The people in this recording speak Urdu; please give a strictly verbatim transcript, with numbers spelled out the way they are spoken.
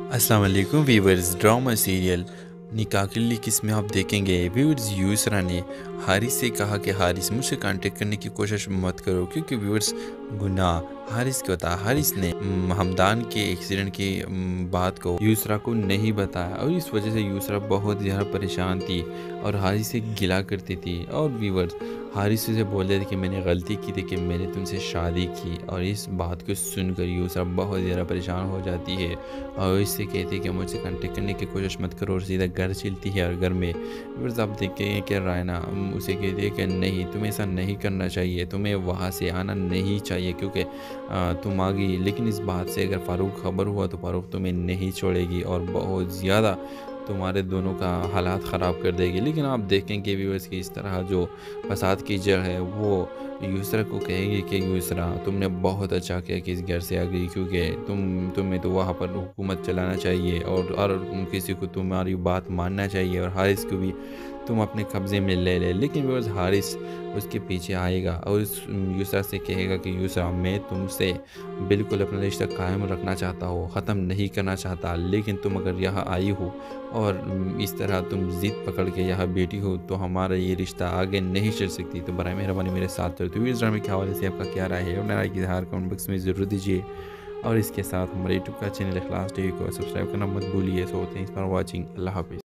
السلام علیکم ویورز، ڈرامہ سیریل نکاح کی لیک اس میں آپ دیکھیں گے ویورز یسرا نے حارث سے کہا کہ حارث مجھ سے کانٹیکٹ کرنے کی کوشش مت کرو، کیونکہ ویورز گناہ حارث کو ہوتا ہے۔ حارث نے حمدان کے ایکسیڈنٹ کی بات کو یسرا کو نہیں بتایا اور اس وجہ سے یسرا بہت زیادہ پریشان تھی اور حارث سے گلا کرتی تھی، اور ویورز حارث سے بول رہے تھے کہ میں نے غلطی کی تھی کہ میں نے تم سے شادی کی، اور اس بات کو سن کر یسرا بہت زیادہ پریشان ہو جاتی ہے اور اس سے کہتی ہے کہ مجھ سے کانٹیکٹ کرنے کی کوشش مت کرو، اور سیدھا گھر چلتی ہے۔ اور گھر میں ویورز آپ دیکھیں گے کہ رائنا اسے کہتی ہے کہ نہیں، تمہیں ایسا نہیں کرنا چاہیے، تمہیں وہاں سے آنا نہیں چاہیے کیونکہ تم آ گئی، لیکن اس بات سے اگر فاروق خبر ہوا تو فاروق تمہیں نہیں چھوڑے گی اور بہت زیادہ تمہارے دونوں کا حالات خراب کر دے گی۔ لیکن آپ دیکھیں کہ ویورز کی اس طرح جو فساد کی جڑ ہے وہ یسرا کو کہے گی کہ یسرا تم نے بہت اچھا کیا کہ اس گھر سے آ گئی، کیونکہ تم تمہیں تو وہاں پر حکومت چلانا چاہیے اور اور کسی کو تمہاری بات ماننا چاہیے، اور حارث کو بھی تم اپنے قبضے میں لے لے۔ لیکن ویورز حارث اس کے پیچھے آئے گا اور اس یسرا سے کہے گا کہ یسرا میں تم سے بالکل اپنا رشتہ قائم رکھنا چاہتا ہوں، ختم نہیں کرنا چاہتا، لیکن تم اگر یہاں آئی ہو اور اس طرح تم ضد پکڑ کے یہاں بیٹھی ہو تو ہمارا یہ رشتہ آگے نہیں چل سکتی، تو برائے مہربانی میرے ساتھ چلو۔ تو اس ڈرامے کے حوالے سے آپ کا کیا رائے ہے اور رائے کی اظہار کمنٹ باکس میں ضرور دیجیے، اور اس کے ساتھ ہمارے یوٹیوب کا چینل اخلاص ٹی وی کو سبسکرائب کرنا مت بھولیے۔ سو تھینکس فار واچنگ، اللہ حافظ۔